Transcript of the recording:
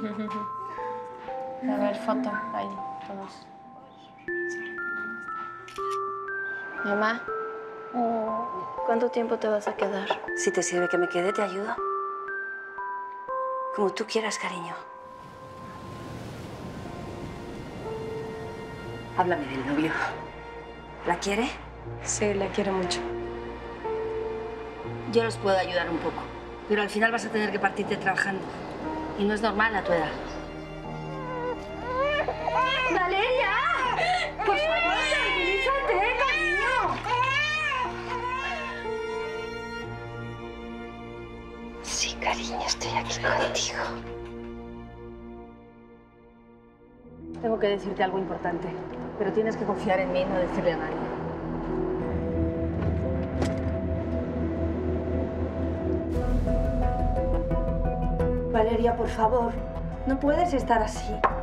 A ver, foto, ahí, todos. Mamá, ¿cuánto tiempo te vas a quedar? Si te sirve que me quede, te ayudo. Como tú quieras, cariño. Háblame del novio. ¿La quiere? Sí, la quiero mucho. Yo los puedo ayudar un poco, pero al final vas a tener que partirte trabajando. Y no es normal a tu edad. ¡Valeria! ¡Por favor, tranquilízate, cariño! Sí, cariño, estoy aquí contigo. Tengo que decirte algo importante, pero tienes que confiar en mí y no decirle a nadie. Valeria, por favor, no puedes estar así.